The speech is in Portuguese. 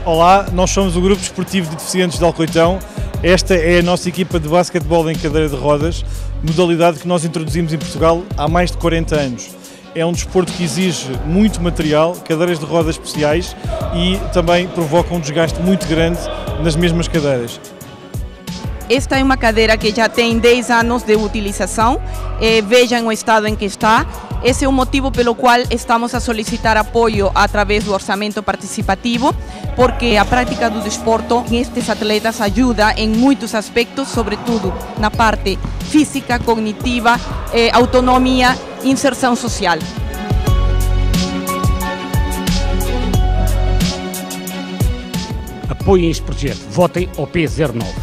Olá, nós somos o Grupo Desportivo de Deficientes de Alcoitão. Esta é a nossa equipa de basquetebol em cadeira de rodas, modalidade que nós introduzimos em Portugal há mais de 40 anos. É um desporto que exige muito material, cadeiras de rodas especiais e também provoca um desgaste muito grande nas mesmas cadeiras. Esta é uma cadeira que já tem 10 anos de utilização, vejam o estado em que está. Esse é o motivo pelo qual estamos a solicitar apoio através do orçamento participativo, porque a prática do desporto estes atletas ajuda em muitos aspectos, sobretudo na parte física, cognitiva, autonomia e inserção social. Apoiem este projeto, votem ao P09.